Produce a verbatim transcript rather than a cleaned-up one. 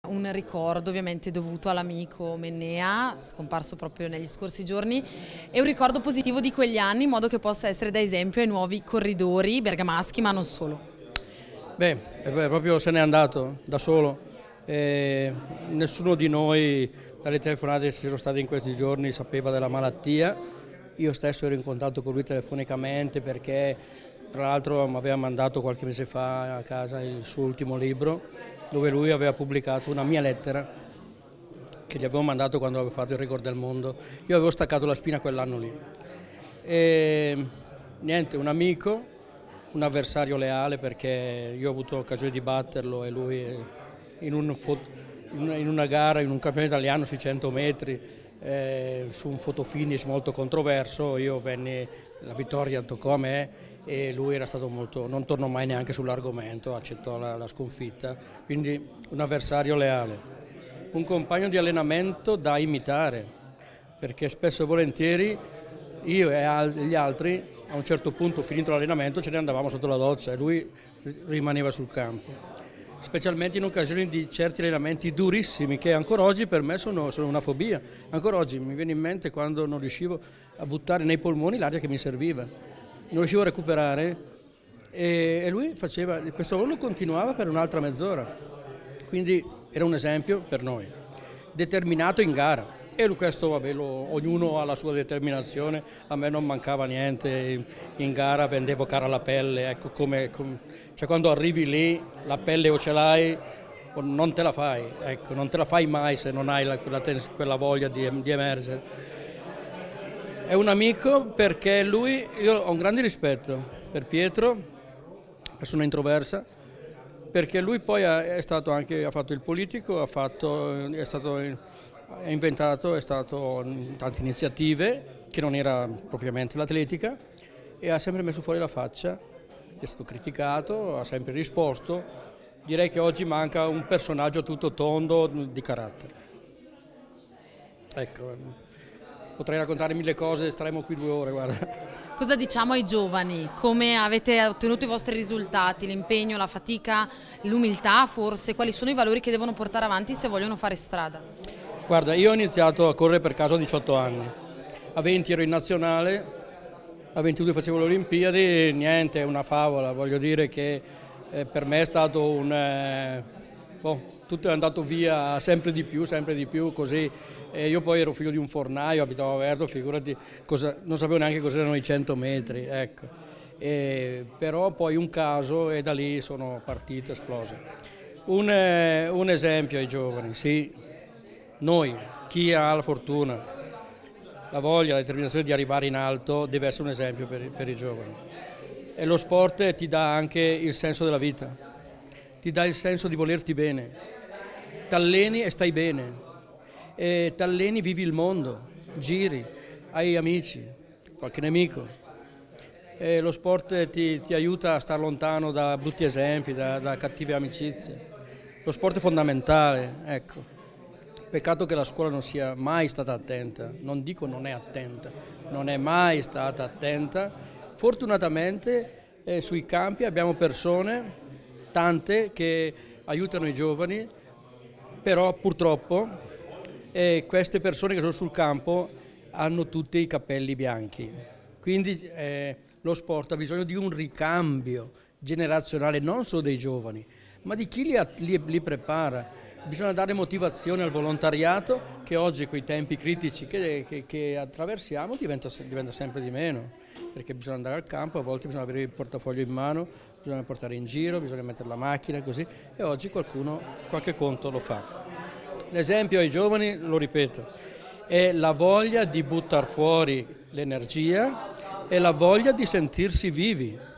Un ricordo ovviamente dovuto all'amico Mennea, scomparso proprio negli scorsi giorni, e un ricordo positivo di quegli anni in modo che possa essere da esempio ai nuovi corridori bergamaschi, ma non solo. Beh, beh proprio se n'è andato da solo, e nessuno di noi dalle telefonate che ci sono state in questi giorni sapeva della malattia. Io stesso ero in contatto con lui telefonicamente perché tra l'altro mi aveva mandato qualche mese fa a casa il suo ultimo libro, dove lui aveva pubblicato una mia lettera che gli avevo mandato quando avevo fatto il record del mondo. Io avevo staccato la spina quell'anno lì. E niente, un amico, un avversario leale, perché io ho avuto occasione di batterlo e lui in, un in una gara, in un campionato italiano sui cento metri, eh, su un fotofinish molto controverso, io venni, la vittoria toccò a me e lui era stato molto, non tornò mai neanche sull'argomento, accettò la, la sconfitta, quindi un avversario leale, un compagno di allenamento da imitare, perché spesso e volentieri io e gli altri a un certo punto, finito l'allenamento, ce ne andavamo sotto la doccia e lui rimaneva sul campo, specialmente in occasioni di certi allenamenti durissimi che ancora oggi per me sono, sono una fobia. Ancora oggi mi viene in mente quando non riuscivo a buttare nei polmoni l'aria che mi serviva, non riuscivo a recuperare e lui faceva, questo lavoro continuava per un'altra mezz'ora, quindi era un esempio per noi, determinato in gara. E questo, vabbè, lo, ognuno ha la sua determinazione, a me non mancava niente, in gara vendevo cara la pelle, ecco, come, come, cioè quando arrivi lì la pelle o ce l'hai o non te la fai, ecco, non te la fai mai se non hai la, quella, quella voglia di, di emergere. È un amico perché lui, io ho un grande rispetto per Pietro, persona introversa, perché lui poi è stato anche, ha fatto il politico, ha fatto, è stato... È inventato, è stato in tante iniziative, che non era propriamente l'atletica, e ha sempre messo fuori la faccia, è stato criticato, ha sempre risposto. Direi che oggi manca un personaggio tutto tondo di carattere. Ecco, potrei raccontare mille cose, staremo qui due ore, guarda. Cosa diciamo ai giovani? Come avete ottenuto i vostri risultati? L'impegno, la fatica, l'umiltà forse? Quali sono i valori che devono portare avanti se vogliono fare strada? Guarda, io ho iniziato a correre per caso a diciotto anni, a venti ero in nazionale, a ventidue facevo le Olimpiadi, niente, è una favola, voglio dire che eh, per me è stato un... Eh, boh, tutto è andato via sempre di più, sempre di più, così. E io poi ero figlio di un fornaio, abitavo a Verto, figurati, cosa, non sapevo neanche cos'erano i cento metri, ecco. E, però poi un caso e da lì sono partito, esploso. Un, eh, un esempio ai giovani, sì. Noi, chi ha la fortuna, la voglia, la determinazione di arrivare in alto deve essere un esempio per, per i giovani. E lo sport ti dà anche il senso della vita, ti dà il senso di volerti bene, t'alleni e stai bene, e t'alleni, vivi il mondo, giri, hai amici, qualche nemico. E lo sport ti, ti aiuta a stare lontano da brutti esempi, da, da cattive amicizie. Lo sport è fondamentale, ecco. Peccato che la scuola non sia mai stata attenta, non dico non è attenta, non è mai stata attenta. Fortunatamente eh, sui campi abbiamo persone, tante, che aiutano i giovani, però purtroppo eh, queste persone che sono sul campo hanno tutti i capelli bianchi. Quindi eh, lo sport ha bisogno di un ricambio generazionale, non solo dei giovani, ma di chi li, li, li prepara. Bisogna dare motivazione al volontariato che oggi, con i tempi critici che, che, che attraversiamo, diventa, diventa sempre di meno, perché bisogna andare al campo, a volte bisogna avere il portafoglio in mano, bisogna portare in giro, bisogna mettere la macchina e così, e oggi qualcuno qualche conto lo fa. L'esempio ai giovani, lo ripeto, è la voglia di buttare fuori l'energia e la voglia di sentirsi vivi.